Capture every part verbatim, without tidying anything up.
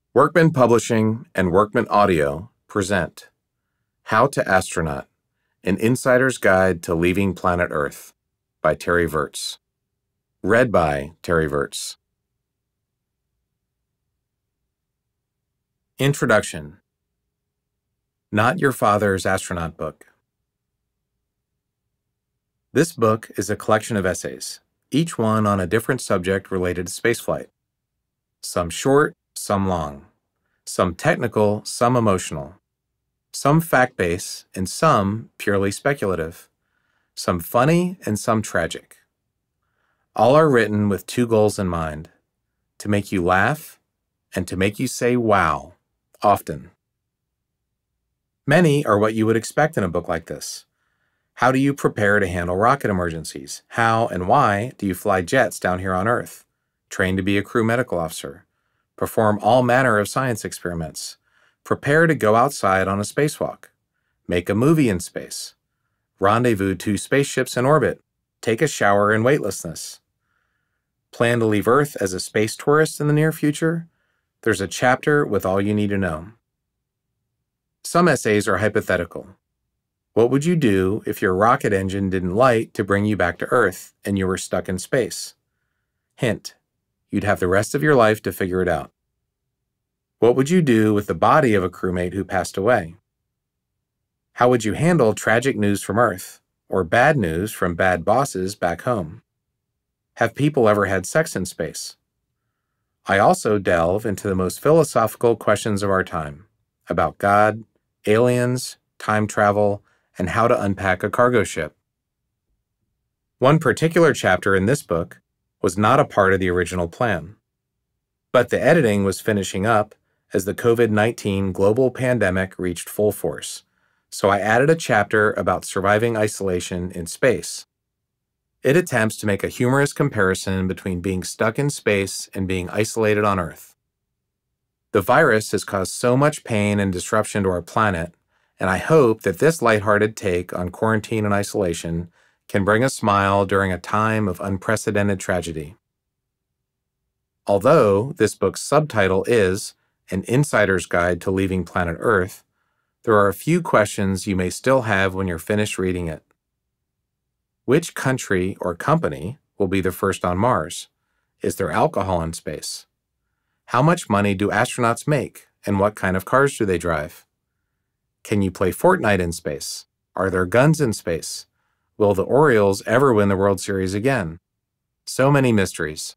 Workman Publishing and Workman Audio present How to Astronaut, An Insider's Guide to Leaving Planet Earth by Terry Virts. Read by Terry Virts. Introduction. Not Your Father's Astronaut Book. This book is a collection of essays, each one on a different subject related to spaceflight. Some short, some long, some technical, some emotional, some fact-based, and some purely speculative, some funny and some tragic. All are written with two goals in mind: to make you laugh and to make you say wow often. Many are what you would expect in a book like this. How do you prepare to handle rocket emergencies? How and why do you fly jets down here on Earth? Train to be a crew medical officer? Perform all manner of science experiments? Prepare to go outside on a spacewalk? Make a movie in space? Rendezvous two spaceships in orbit? Take a shower in weightlessness? Plan to leave Earth as a space tourist in the near future? There's a chapter with all you need to know. Some essays are hypothetical. What would you do if your rocket engine didn't light to bring you back to Earth and you were stuck in space? Hint: you'd have the rest of your life to figure it out. What would you do with the body of a crewmate who passed away? How would you handle tragic news from Earth, or bad news from bad bosses back home? Have people ever had sex in space? I also delve into the most philosophical questions of our time, about God, aliens, time travel, and how to unpack a cargo ship. One particular chapter in this book was not a part of the original plan, but the editing was finishing up as the COVID nineteen global pandemic reached full force, so I added a chapter about surviving isolation in space. It attempts to make a humorous comparison between being stuck in space and being isolated on Earth. The virus has caused so much pain and disruption to our planet, and I hope that this lighthearted take on quarantine and isolation can bring a smile during a time of unprecedented tragedy. Although this book's subtitle is An Insider's Guide to Leaving Planet Earth, there are a few questions you may still have when you're finished reading it. Which country or company will be the first on Mars? Is there alcohol in space? How much money do astronauts make, and what kind of cars do they drive? Can you play Fortnite in space? Are there guns in space? Will the Orioles ever win the World Series again? So many mysteries.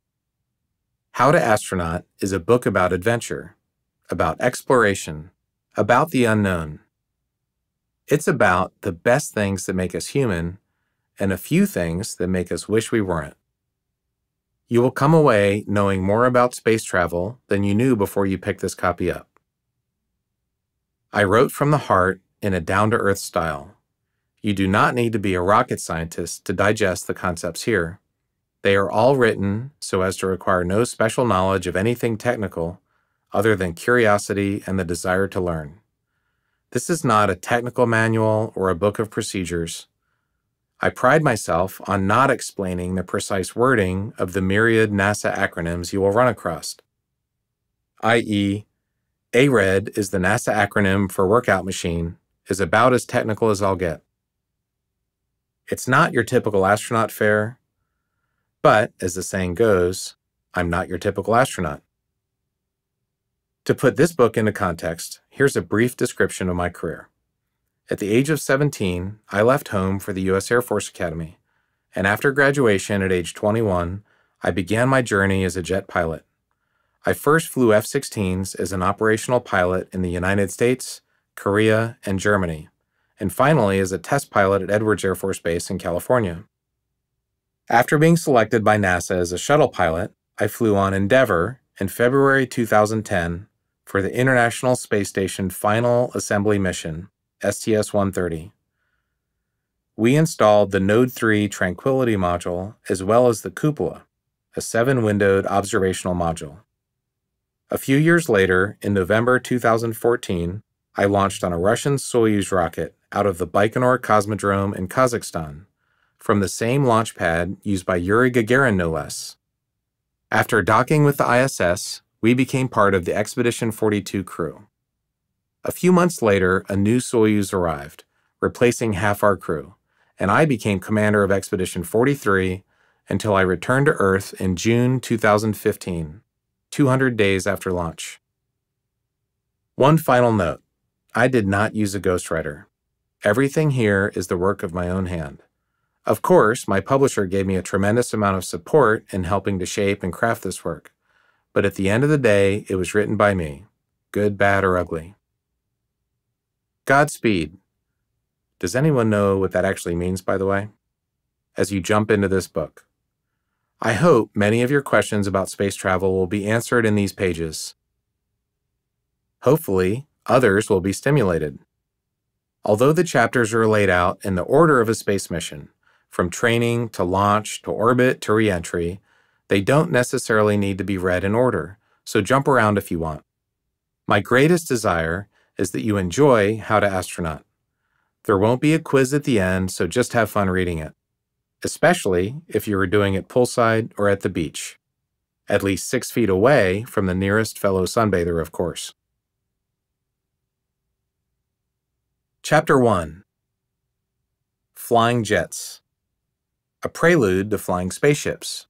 How to Astronaut is a book about adventure, about exploration, about the unknown. It's about the best things that make us human and a few things that make us wish we weren't. You will come away knowing more about space travel than you knew before you picked this copy up. I wrote from the heart in a down-to-earth style. You do not need to be a rocket scientist to digest the concepts here. They are all written so as to require no special knowledge of anything technical other than curiosity and the desire to learn. This is not a technical manual or a book of procedures. I pride myself on not explaining the precise wording of the myriad NASA acronyms you will run across, that is, A R E D is the NASA acronym for workout machine, is about as technical as I'll get. It's not your typical astronaut fare, but, as the saying goes, I'm not your typical astronaut. To put this book into context, here's a brief description of my career. At the age of seventeen, I left home for the U S Air Force Academy, and after graduation at age twenty-one, I began my journey as a jet pilot. I first flew F sixteens as an operational pilot in the United States, Korea, and Germany, and finally as a test pilot at Edwards Air Force Base in California. After being selected by NASA as a shuttle pilot, I flew on Endeavour in February two thousand ten for the International Space Station Final Assembly Mission, S T S one thirty. We installed the Node three Tranquility module as well as the Cupola, a seven-windowed observational module. A few years later, in November two thousand fourteen, I launched on a Russian Soyuz rocket out of the Baikonur Cosmodrome in Kazakhstan, from the same launch pad used by Yuri Gagarin no less. After docking with the I S S, We became part of the Expedition forty-two crew. A few months later, a new Soyuz arrived, replacing half our crew, and I became commander of Expedition forty-three until I returned to Earth in June two thousand fifteen, two hundred days after launch. One final note. I did not use a ghostwriter. Everything here is the work of my own hand. Of course, my publisher gave me a tremendous amount of support in helping to shape and craft this work, but at the end of the day, it was written by me, good, bad, or ugly. Godspeed. Does anyone know what that actually means, by the way? As you jump into this book. I hope many of your questions about space travel will be answered in these pages. Hopefully, others will be stimulated. Although the chapters are laid out in the order of a space mission, from training to launch to orbit to re-entry, they don't necessarily need to be read in order, so jump around if you want. My greatest desire is that you enjoy How to Astronaut. There won't be a quiz at the end, so just have fun reading it, especially if you are doing it poolside or at the beach, at least six feet away from the nearest fellow sunbather, of course. Chapter one. Flying Jets. A prelude to flying spaceships.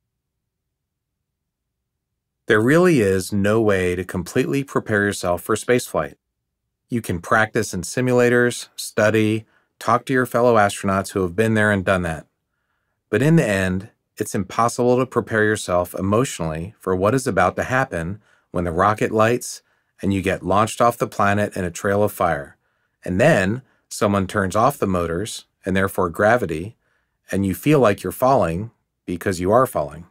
There really is no way to completely prepare yourself for spaceflight. You can practice in simulators, study, talk to your fellow astronauts who have been there and done that. But in the end, it's impossible to prepare yourself emotionally for what is about to happen when the rocket lights and you get launched off the planet in a trail of fire. And then someone turns off the motors, and therefore gravity, and you feel like you're falling because you are falling.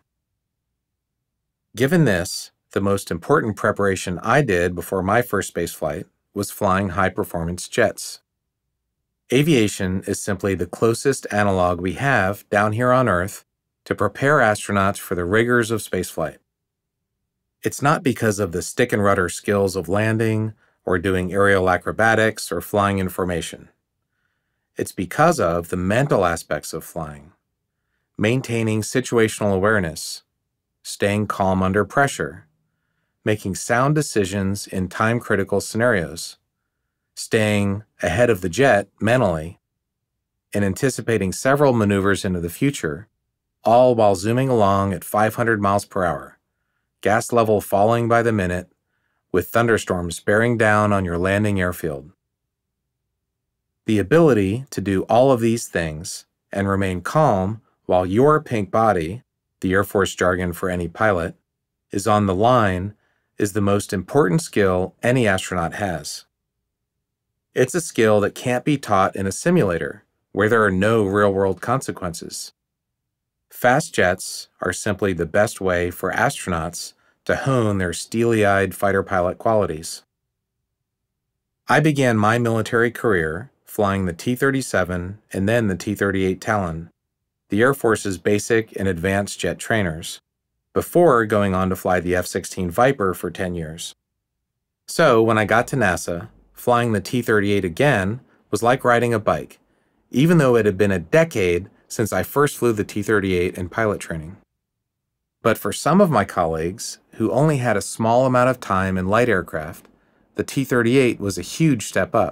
Given this, the most important preparation I did before my first spaceflight was flying high-performance jets. Aviation is simply the closest analog we have down here on Earth to prepare astronauts for the rigors of spaceflight. It's not because of the stick and rudder skills of landing, or doing aerial acrobatics, or flying in formation. It's because of the mental aspects of flying, maintaining situational awareness, staying calm under pressure, making sound decisions in time-critical scenarios, staying ahead of the jet mentally, and anticipating several maneuvers into the future, all while zooming along at five hundred miles per hour, gas level falling by the minute, with thunderstorms bearing down on your landing airfield. The ability to do all of these things and remain calm while your pink body, the Air Force jargon for any pilot, is on the line is the most important skill any astronaut has. It's a skill that can't be taught in a simulator, where there are no real-world consequences. Fast jets are simply the best way for astronauts to hone their steely-eyed fighter pilot qualities. I began my military career flying the T thirty-seven and then the T thirty-eight Talon, the Air Force's basic and advanced jet trainers, before going on to fly the F sixteen Viper for ten years. So when I got to NASA, flying the T thirty-eight again was like riding a bike, even though it had been a decade since I first flew the T thirty-eight in pilot training. But for some of my colleagues who only had a small amount of time in light aircraft, the T thirty-eight was a huge step up.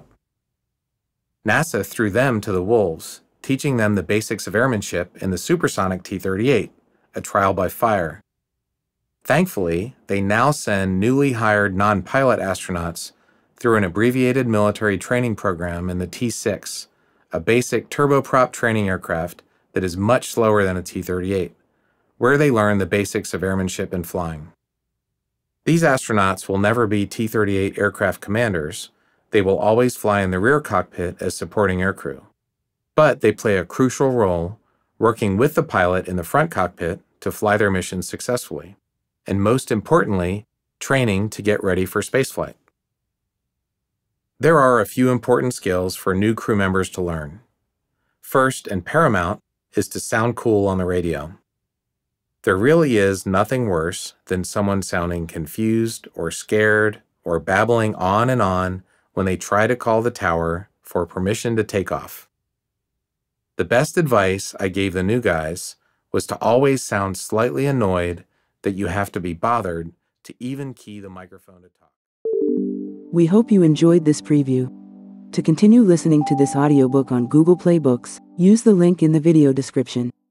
NASA threw them to the wolves, teaching them the basics of airmanship in the supersonic T thirty-eight, a trial by fire. Thankfully, they now send newly hired non-pilot astronauts through an abbreviated military training program in the T six, a basic turboprop training aircraft that is much slower than a T thirty-eight, where they learn the basics of airmanship and flying. These astronauts will never be T thirty-eight aircraft commanders. They will always fly in the rear cockpit as supporting aircrew. But they play a crucial role working with the pilot in the front cockpit to fly their missions successfully, and most importantly, training to get ready for spaceflight. There are a few important skills for new crew members to learn. First and paramount is to sound cool on the radio. There really is nothing worse than someone sounding confused or scared or babbling on and on when they try to call the tower for permission to take off. The best advice I gave the new guys was to always sound slightly annoyed that you have to be bothered to even key the microphone to talk. We hope you enjoyed this preview. To continue listening to this audiobook on Google Play Books, use the link in the video description.